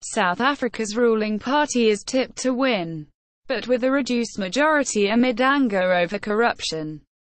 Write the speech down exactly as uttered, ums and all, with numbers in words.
South Africa's ruling party is tipped to win, but with a reduced majority amid anger over corruption.